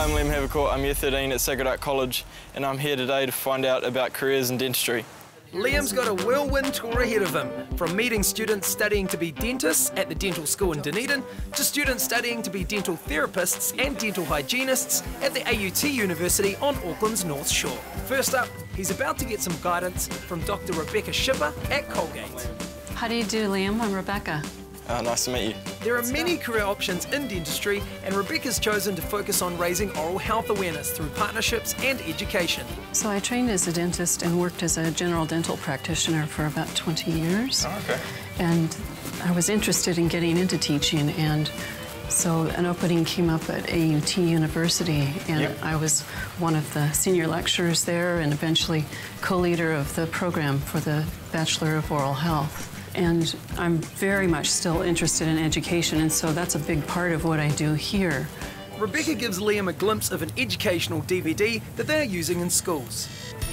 I'm Liam Havercourt, I'm Year 13 at Sacred Heart College, and I'm here today to find out about careers in dentistry. Liam's got a whirlwind tour ahead of him, from meeting students studying to be dentists at the dental school in Dunedin, to students studying to be dental therapists and dental hygienists at the AUT University on Auckland's North Shore. First up, he's about to get some guidance from Dr. Rebecca Schipper at Colgate. How do you do, Liam? I'm Rebecca. Nice to meet you. There are many career options in dentistry, and Rebecca's chosen to focus on raising oral health awareness through partnerships and education. So I trained as a dentist and worked as a general dental practitioner for about 20 years. Oh, okay. And I was interested in getting into teaching, and so an opening came up at AUT University, and I was one of the senior lecturers there and eventually co-leader of the program for the Bachelor of Oral Health. And I'm very much still interested in education, and so that's a big part of what I do here. Rebecca gives Liam a glimpse of an educational DVD that they're using in schools.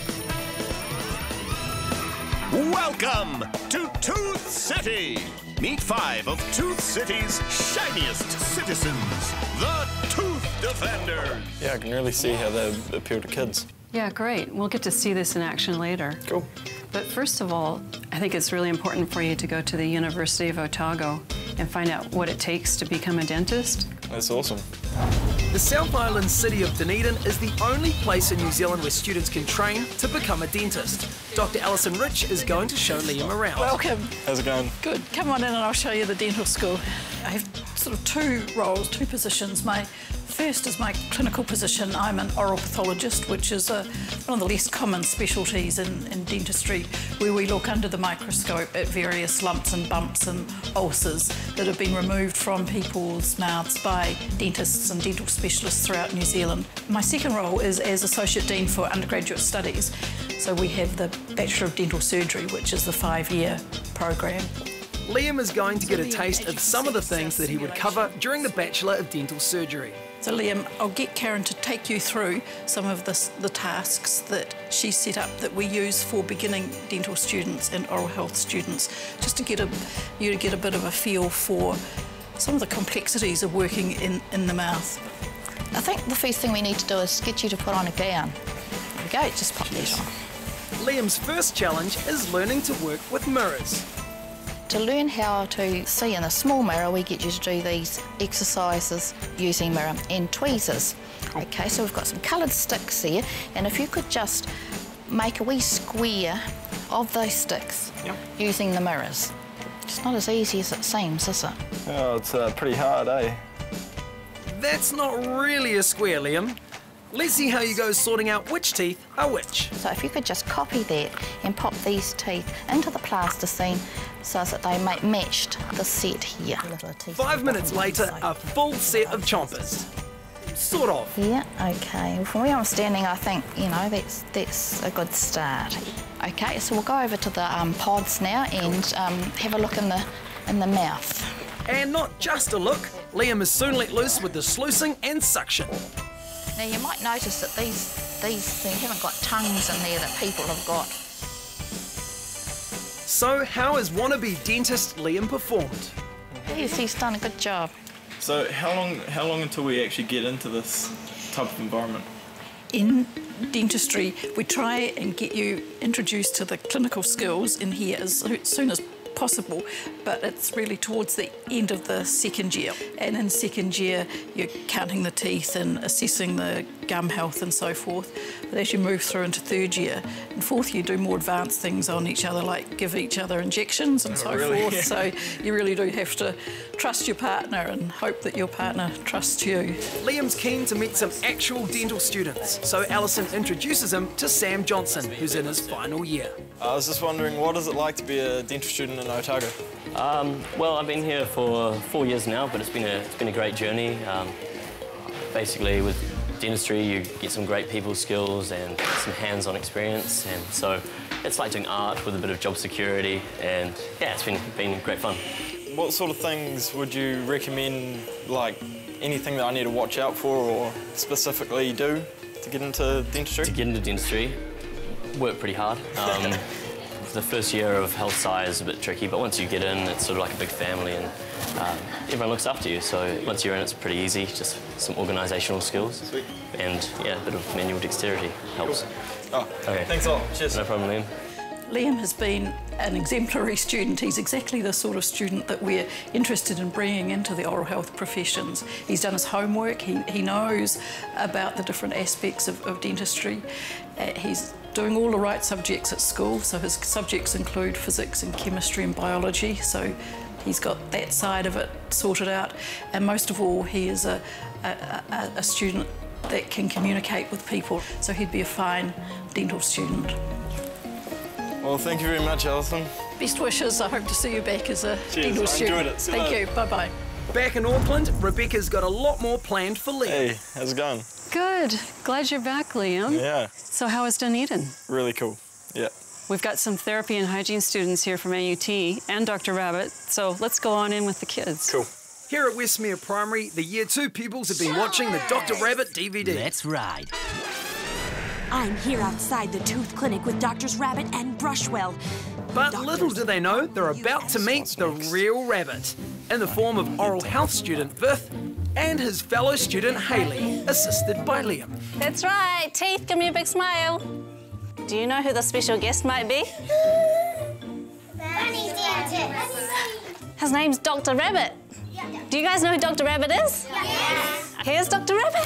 Welcome to Tooth City! Meet 5 of Tooth City's shiniest citizens, the Tooth Defenders! Yeah, I can really see how they appeal to kids. Yeah, great. We'll get to see this in action later. Cool. But first of all, I think it's really important for you to go to the University of Otago and find out what it takes to become a dentist. That's awesome. The South Island city of Dunedin is the only place in New Zealand where students can train to become a dentist. Dr. Alison Rich is going to show Liam around. Welcome. How's it going? Good. Come on in and I'll show you the dental school. I have sort of 2 roles, 2 positions. My first is my clinical position. I'm an oral pathologist, which is one of the less common specialties in dentistry, where we look under the microscope at various lumps and bumps and ulcers that have been removed from people's mouths by dentists and dental specialists throughout New Zealand. My second role is as Associate Dean for Undergraduate Studies. So we have the Bachelor of Dental Surgery, which is the 5-year program. Liam is going to get a taste of some of the things that he would cover during the Bachelor of Dental Surgery. So Liam, I'll get Karen to take you through some of the tasks that she set up that we use for beginning dental students and oral health students, just to get you to get a bit of a feel for some of the complexities of working in the mouth. I think the first thing we need to do is get you to put on a gown. There we go, just pop these on. Liam's first challenge is learning to work with mirrors. To learn how to see in a small mirror, we get you to do these exercises using mirror and tweezers. Okay, so we've got some coloured sticks here, and if you could just make a wee square of those sticks using the mirrors. It's not as easy as it seems, is it? Oh, it's pretty hard, eh? That's not really a square, Liam. Let's see how you go sorting out which teeth are which. So if you could just copy that and pop these teeth into the plasticine so that they matched the set here. 5 minutes later, a full set of chompers. Sort of. Yeah, okay. From where I'm standing, I think, you know, that's a good start. Okay, so we'll go over to the pods now and have a look in the mouth. And not just a look, Liam is soon let loose with the sluicing and suction. Now you might notice that these haven't got tongues in there that people have got. So how has wannabe dentist Liam performed? Yes, he's done a good job. So how long until we actually get into this type of environment? In dentistry, we try and get you introduced to the clinical skills in here as soon as possible, but it's really towards the end of the second year. And in second year, you're counting the teeth and assessing the gum health and so forth. But as you move through into third year and fourth year, do more advanced things on each other, like give each other injections and so forth. So you really do have to trust your partner and hope that your partner trusts you. Liam's keen to meet some actual dental students, so Alison introduces him to Sam Johnson, who's in his final year. I was just wondering, what is it like to be a dental student in Otago? Well, I've been here for 4 years now, but it's been a great journey. Basically, with dentistry, you get some great people skills and some hands-on experience, and so it's like doing art with a bit of job security, and yeah, it's been great fun. What sort of things would you recommend, like anything that I need to watch out for or specifically do to get into dentistry? To get into dentistry, work pretty hard. the first year of health sci is a bit tricky, but once you get in, it's sort of like a big family, and everyone looks after you. So once you're in, it's pretty easy. Just some organisational skills. Sweet. And yeah, a bit of manual dexterity helps. Cool. Oh, okay. Thanks a lot. Cheers. No problem, Liam. Liam has been an exemplary student. He's exactly the sort of student that we're interested in bringing into the oral health professions. He's done his homework, he knows about the different aspects of dentistry. He's doing all the right subjects at school, so his subjects include physics and chemistry and biology, so he's got that side of it sorted out. And most of all, he is a student that can communicate with people, so he'd be a fine dental student. Well, thank you very much, Alison. Best wishes. I hope to see you back as a dental student. Enjoyed it. Thank you. Bye-bye. Back in Auckland, Rebecca's got a lot more planned for Liam. Hey, how's it going? Good. Glad you're back, Liam. Yeah. So how was Dunedin? Really cool. Yeah. We've got some therapy and hygiene students here from AUT and Dr. Rabbit, so let's go on in with the kids. Cool. Here at Westmere Primary, the Year 2 pupils have been watching the Dr. Rabbit DVD. Let's ride. I'm here outside the tooth clinic with Doctors Rabbit and Brushwell. But little do they know, they're about to meet the real rabbit, in the form of oral health student Vith and his fellow student Hayley, assisted by Liam. That's right. Teeth, give me a big smile. Do you know who the special guest might be? Bunny dentist. His name's Dr. Rabbit. Do you guys know who Dr. Rabbit is? Yes. Here's Dr. Rabbit.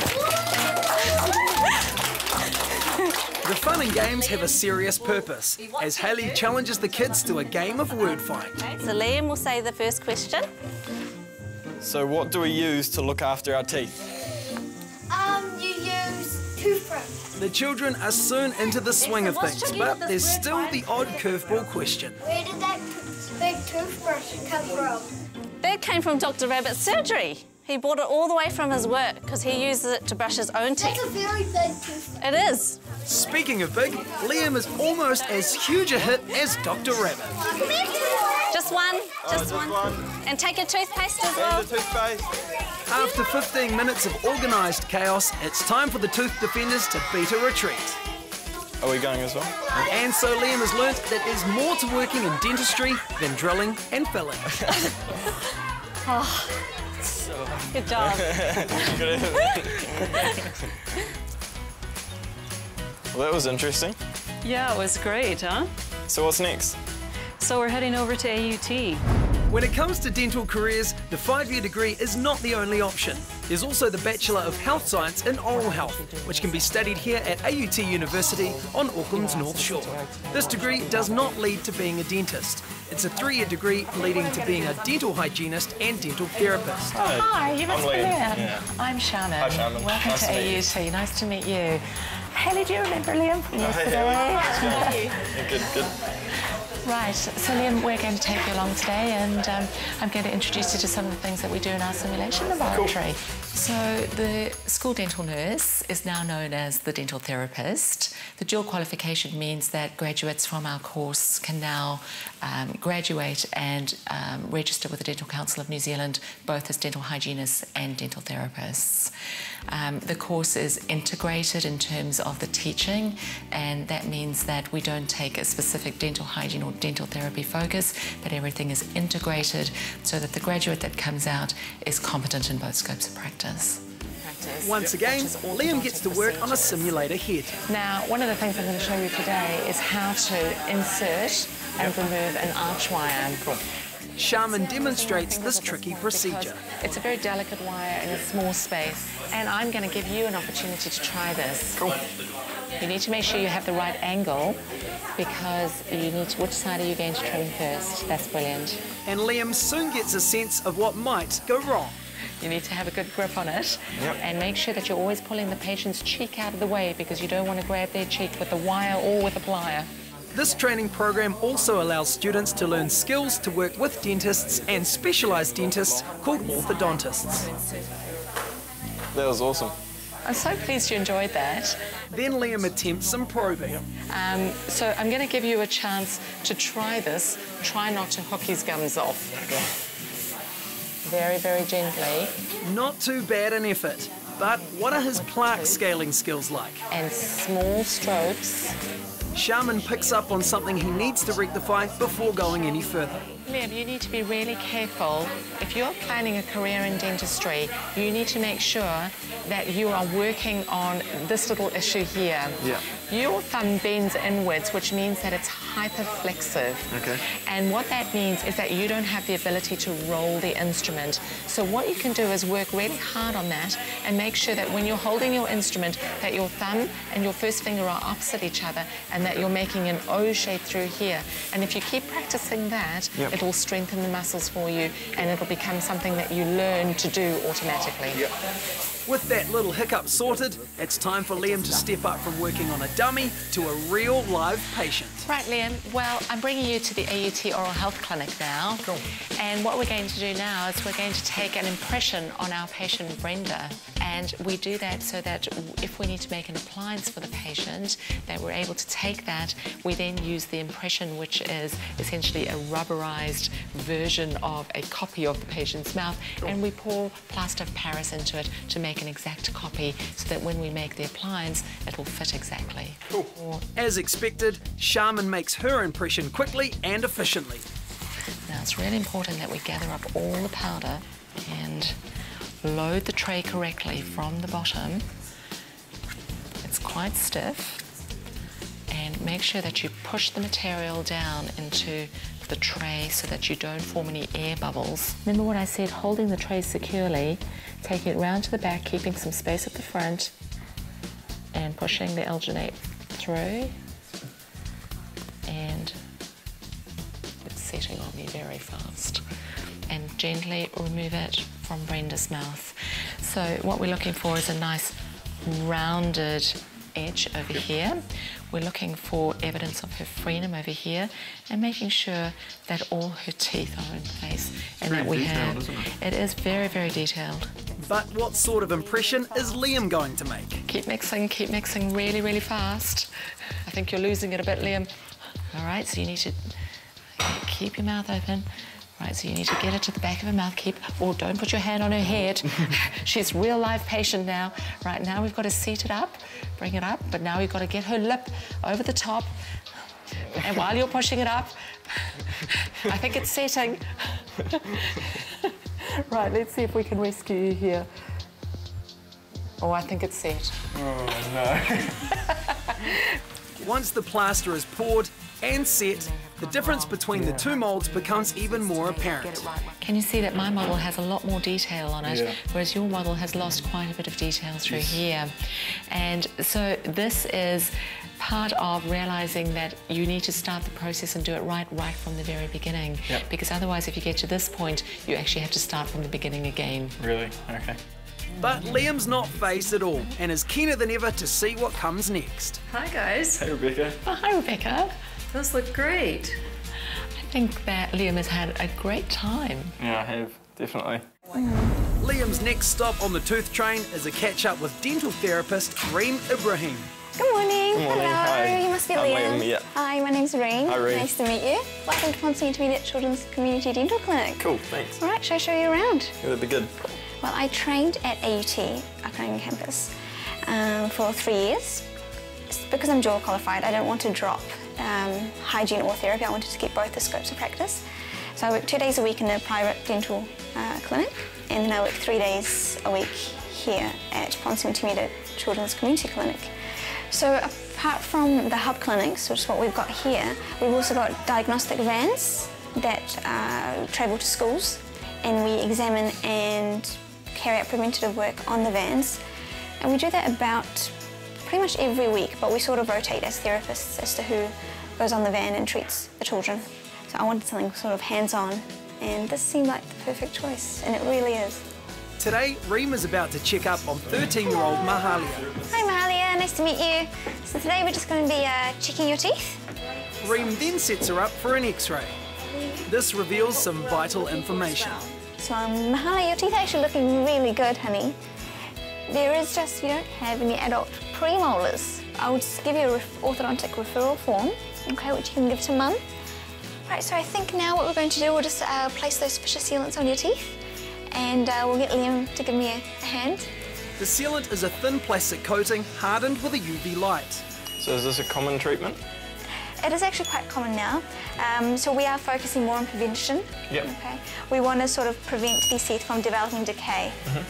The fun and games have a serious purpose, as Hayley challenges the kids to a game of word fight. So Liam will say the first question. So what do we use to look after our teeth? You use toothbrush. The children are soon into the swing of things, but there's still the odd curveball question. Where did that big toothbrush come from? That came from Dr. Rabbit's surgery. He brought it all the way from his work because he uses it to brush his own teeth. That's a very big toothbrush. It is. Speaking of big, Liam is almost as huge a hit as Dr. Rabbit. Just one. Just one. And take your toothpaste as well. And the toothpaste. After 15 minutes of organised chaos, it's time for the tooth defenders to beat a retreat. Are we going as well? And so Liam has learnt that there's more to working in dentistry than drilling and filling. Oh, good job. Good. Well, that was interesting. Yeah, it was great, huh? So what's next? So we're heading over to AUT. When it comes to dental careers, the 5-year degree is not the only option. There's also the Bachelor of Health Science in Oral Health, which can be studied here at AUT University on Auckland's North Shore. This degree does not lead to being a dentist. It's a 3-year degree leading to being a dental hygienist and dental therapist. Hi, you must be Liam. Yeah. I'm Shannon. Hi, Shannon. Welcome Nice to to meet AUT. Nice to meet you. Haley, do you remember Liam from yesterday? Yeah, good. Right, so Liam, we're going to take you along today, and I'm going to introduce you to some of the things that we do in our simulation laboratory. Cool. So the school dental nurse is now known as the dental therapist. The dual qualification means that graduates from our course can now graduate and register with the Dental Council of New Zealand, both as dental hygienists and dental therapists. The course is integrated in terms of the teaching, and that means that we don't take a specific dental hygiene or dental therapy focus, but everything is integrated so that the graduate that comes out is competent in both scopes of practice. Once again, Liam gets to work on a simulator head. Now, one of the things I'm going to show you today is how to insert and remove an arch wire. Cool. Shaman demonstrates this tricky procedure. It's a very delicate wire in a small space, and I'm going to give you an opportunity to try this. Cool. You need to make sure you have the right angle, because you need to, which side are you going to trim first? That's brilliant. And Liam soon gets a sense of what might go wrong. You need to have a good grip on it, and make sure that you're always pulling the patient's cheek out of the way, because you don't want to grab their cheek with the wire or with a plier. This training program also allows students to learn skills to work with dentists and specialised dentists called orthodontists. That was awesome. I'm so pleased you enjoyed that. Then Liam attempts some probing. So I'm going to give you a chance to try this. Try not to hook his gums off. Okay. Very, very gently. Not too bad an effort, but what are his plaque scaling skills like? And small strokes. Shaman picks up on something he needs to rectify before going any further. Liam, you need to be really careful. If you're planning a career in dentistry, you need to make sure that you are working on this little issue here. Yeah. Your thumb bends inwards, which means that it's hyperflexive. Okay. And what that means is that you don't have the ability to roll the instrument. So what you can do is work really hard on that and make sure that when you're holding your instrument, that your thumb and your first finger are opposite each other and that you're making an O shape through here. And if you keep practicing that, yep, it will strengthen the muscles for you and it'll become something that you learn to do automatically. Yep. With that little hiccup sorted, it's time for Liam to step up from working on a dummy to a real live patient. Right, Liam. Well, I'm bringing you to the AUT Oral Health Clinic now. Cool. And what we're going to do now is we're going to take an impression on our patient Brenda. And we do that so that if we need to make an appliance for the patient, that we're able to take that. We then use the impression, which is essentially a rubberized version of a copy of the patient's mouth, cool, and we pour plaster of Paris into it to make an exact copy so that when we make the appliance, it will fit exactly. Cool. As expected, Shaman makes her impression quickly and efficiently. Now, it's really important that we gather up all the powder and load the tray correctly from the bottom. It's quite stiff. And make sure that you push the material down into the tray so that you don't form any air bubbles. Remember what I said, holding the tray securely, taking it round to the back, keeping some space at the front, and pushing the alginate through. And it's setting on me very fast. And gently remove it from Brenda's mouth. So what we're looking for is a nice rounded edge over here. We're looking for evidence of her frenum over here and making sure that all her teeth are in place and that we have. Isn't it? It is very, very detailed. But what sort of impression is Liam going to make? Keep mixing really, really fast. I think you're losing it a bit, Liam. All right, so you need to keep your mouth open. Right, so you need to get it to the back of her mouth. Don't put your hand on her head. She's a real live patient now. Right, now we've got to seat it up, bring it up, but now we've got to get her lip over the top. And while you're pushing it up, I think it's setting. Right, let's see if we can rescue you here. Oh, I think it's set. Oh, no. Once the plaster is poured and set, the difference between the two moulds becomes even more apparent. Can you see that my model has a lot more detail on it, whereas your model has lost quite a bit of detail through here. And so this is part of realising that you need to start the process and do it right from the very beginning. Yep. Because otherwise, if you get to this point, you actually have to start from the beginning again. Really? Okay. But Liam's not phased at all and is keener than ever to see what comes next. Hi, guys. Hey, Rebecca. Oh, hi, Rebecca. Those look great. I think that Liam has had a great time. Yeah, I have, definitely. Liam's next stop on the tooth train is a catch-up with dental therapist Reem Ibrahim. Good morning. Good morning. Hello. Hi. You must be I'm Liam. Liam, yeah. Hi, my name's Reem. Hi, Reem. Nice to meet you. Welcome to Ponce Intermediate Children's Community Dental Clinic. Cool, thanks. All right, shall I show you around? Yeah, that'd be good. Well, I trained at AUT, Upcoming Campus, for 3 years. Because I'm dual qualified, I don't want to drop hygiene or therapy. I wanted to keep both the scopes of practice. So I work 2 days a week in a private dental clinic, and then I work 3 days a week here at Ponce Intermediate Children's Community Clinic. So apart from the hub clinics, which is what we've got here, we've also got diagnostic vans that travel to schools, and we examine and carry out preventative work on the vans. And we do that about pretty much every week, but we sort of rotate as therapists as to who goes on the van and treats the children. So I wanted something sort of hands-on, and this seemed like the perfect choice, and it really is. Today, Reem is about to check up on 13-year-old Mahalia. Hi Mahalia, nice to meet you. So today we're just going to be checking your teeth. Reem then sets her up for an X-ray. This reveals some vital information. So Mahalia, your teeth are actually looking really good, honey. There is just, you don't have any adult premolars. I'll just give you an orthodontic referral form, okay, which you can give to Mum. Right, so I think now what we're going to do, we'll just place those fissure sealants on your teeth, and we'll get Liam to give me a hand. The sealant is a thin plastic coating hardened with a UV light. So is this a common treatment? It is actually quite common now. So we are focusing more on prevention. Yep. Okay. We want to sort of prevent these teeth from developing decay.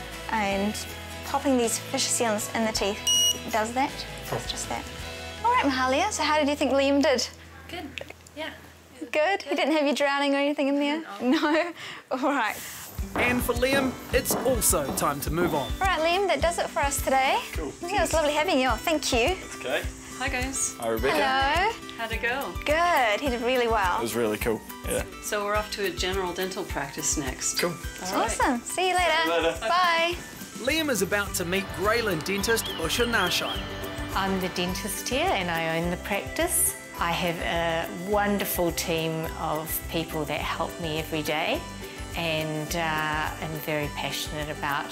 And popping these fissure sealants in the teeth does that. Does just that. All right, Mahalia, so how did you think Liam did? Good, yeah. Good? He didn't have you drowning or anything in there? No? All right. And for Liam, it's also time to move on. All right, Liam, that does it for us today. Cool. Yeah, it was lovely having you. Thank you. Okay. Hi, guys. Hi, Rebecca. Hello. How'd it go? Good. He did really well. It was really cool. Yeah. So we're off to a general dental practice next. Cool. Awesome. See you later. See you later. Bye. Liam is about to meet Greyland dentist Usha Narshai. I'm the dentist here and I own the practice. I have a wonderful team of people that help me every day, and I'm very passionate about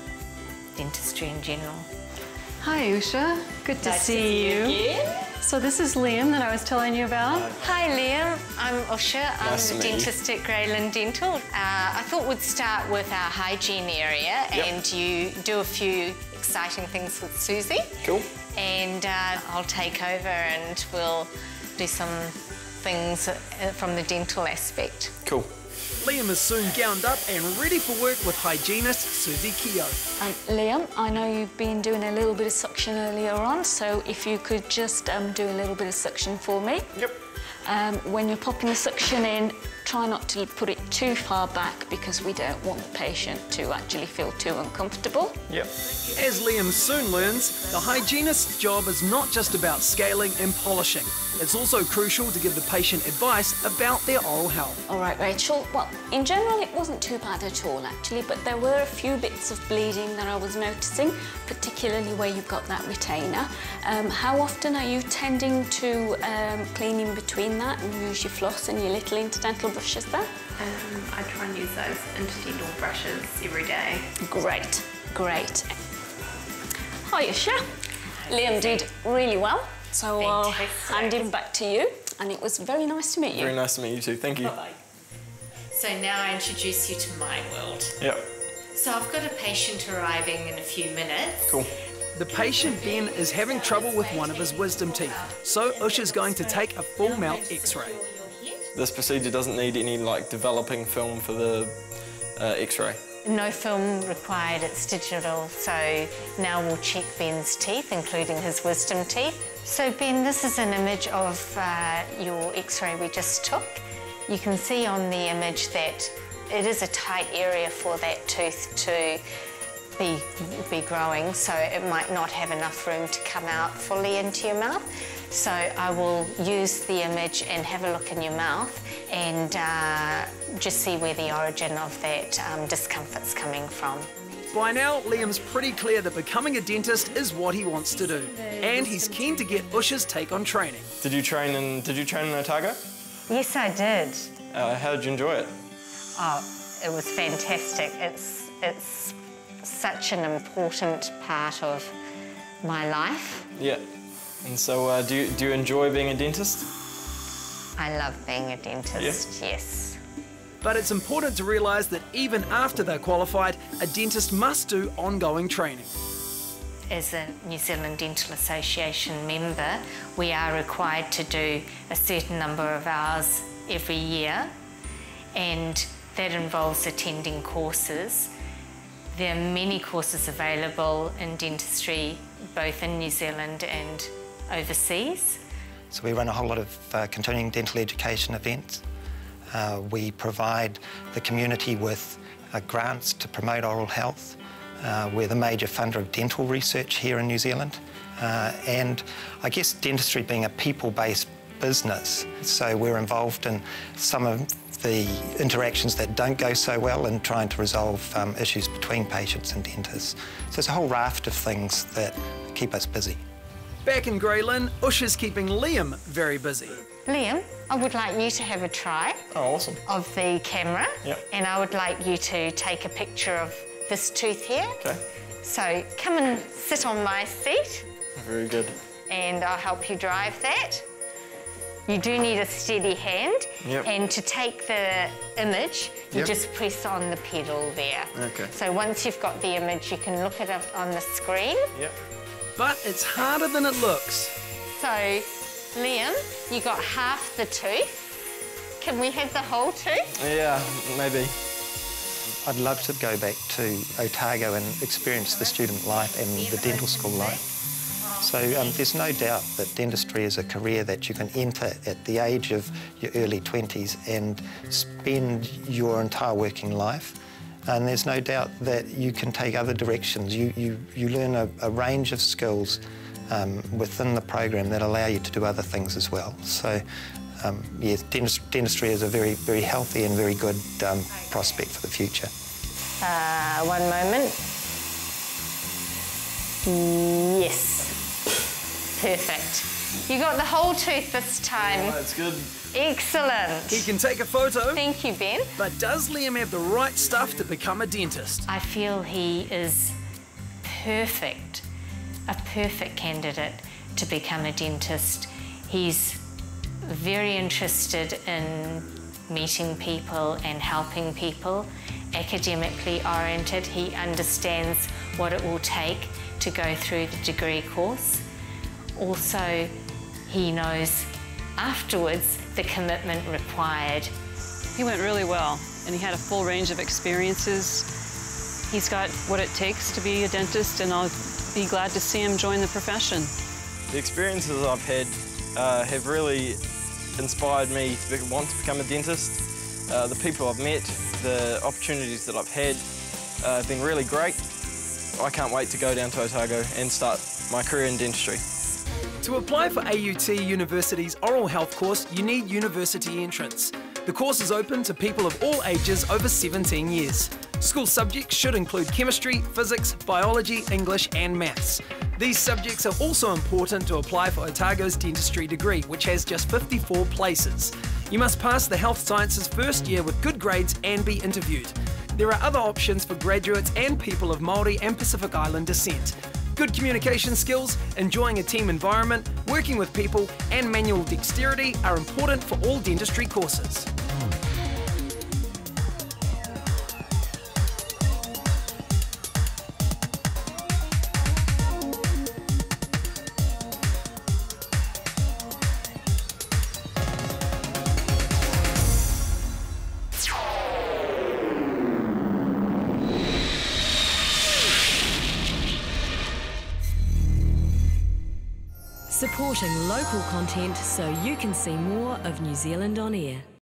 dentistry in general. Hi, Usha. Good to see you. Again. So this is Liam that I was telling you about. Hi Liam, I'm Usha. I'm Nice to the meet you. dentist at Greyland Dental. I thought we'd start with our hygiene area and you do a few exciting things with Susie. Cool. And I'll take over and we'll do some things from the dental aspect. Cool. Liam is soon gowned up and ready for work with hygienist Susie Keogh. Liam, I know you've been doing a little bit of suction earlier on, so if you could just do a little bit of suction for me. Yep. When you're popping the suction in, try not to put it too far back because we don't want the patient to actually feel too uncomfortable. Yep. As Liam soon learns, the hygienist's job is not just about scaling and polishing. It's also crucial to give the patient advice about their oral health. All right, Rachel. Well, in general, it wasn't too bad at all, actually, but there were a few bits of bleeding that I was noticing, particularly where you've got that retainer. How often are you tending to clean in between that and use your floss and your little interdental brushes there? I try and use those interdental brushes every day. Great, great. Hi, Usha. Liam did really well, so I'll hand him back to you. And it was very nice to meet you. Very nice to meet you too. Thank you. Bye-bye. So now I introduce you to my world. Yep. So I've got a patient arriving in a few minutes. Cool. The patient, Ben, is having trouble with one of his wisdom teeth, so Usha's going to take a full mouth x-ray. This procedure doesn't need any developing film for the x-ray. No film required, it's digital, so now we'll check Ben's teeth, including his wisdom teeth. So Ben, this is an image of your x-ray we just took. You can see on the image that it is a tight area for that tooth to be growing, so it might not have enough room to come out fully into your mouth. So I will use the image and have a look in your mouth and just see where the origin of that discomfort's coming from. By now, Liam's pretty clear that becoming a dentist is what he wants to do, and he's keen to get Usha's take on training. Did you train in Otago? Yes, I did. How did you enjoy it? Oh, it was fantastic. It's such an important part of my life. Yeah. And so, do you enjoy being a dentist? I love being a dentist, yes. But it's important to realise that even after they're qualified, a dentist must do ongoing training. As a New Zealand Dental Association member, we are required to do a certain number of hours every year, and that involves attending courses. There are many courses available in dentistry, both in New Zealand and overseas. So we run a whole lot of continuing dental education events. We provide the community with grants to promote oral health. We're the major funder of dental research here in New Zealand. And I guess dentistry being a people-based business, so we're involved in some of the interactions that don't go so well and trying to resolve issues between patients and dentists. So it's a whole raft of things that keep us busy. Back in Greyland, Usha's keeping Liam very busy. Liam, I would like you to have a try awesome. Of the camera. Yep. And I would like you to take a picture of this tooth here. Okay. So come and sit on my seat. Very good. And I'll help you drive that. You do need a steady hand. Yep. And to take the image, you just press on the pedal there. Okay. So once you've got the image, you can look at it on the screen. Yep. But it's harder than it looks. So Liam, you got half the tooth. Can we have the whole tooth? Yeah, maybe. I'd love to go back to Otago and experience the student life and the dental school life. So there's no doubt that dentistry is a career that you can enter at the age of your early 20s and spend your entire working life. And there's no doubt that you can take other directions. You learn a range of skills within the program that allow you to do other things as well. So yes, dentistry is a very, very healthy and very good prospect for the future. One moment. Yes. Perfect. You got the whole tooth this time. Oh, that's good. He Excellent. can take a photo. Thank you, Ben. But does Liam have the right stuff to become a dentist? I feel he is perfect, a perfect candidate to become a dentist. He's very interested in meeting people and helping people, academically oriented. He understands what it will take to go through the degree course. Also, he knows afterwards the commitment required. He went really well, and he had a full range of experiences. He's got what it takes to be a dentist, and I'll be glad to see him join the profession. The experiences I've had have really inspired me to want to become a dentist. The people I've met, the opportunities that I've had have been really great. I can't wait to go down to Otago and start my career in dentistry. To apply for AUT University's oral health course, you need university entrance. The course is open to people of all ages over 17 years. School subjects should include chemistry, physics, biology, English and maths. These subjects are also important to apply for Otago's dentistry degree, which has just 54 places. You must pass the health sciences first year with good grades and be interviewed. There are other options for graduates and people of Māori and Pacific Island descent. Good communication skills, enjoying a team environment, working with people, and manual dexterity are important for all dentistry courses. Supporting local content so you can see more of New Zealand on air.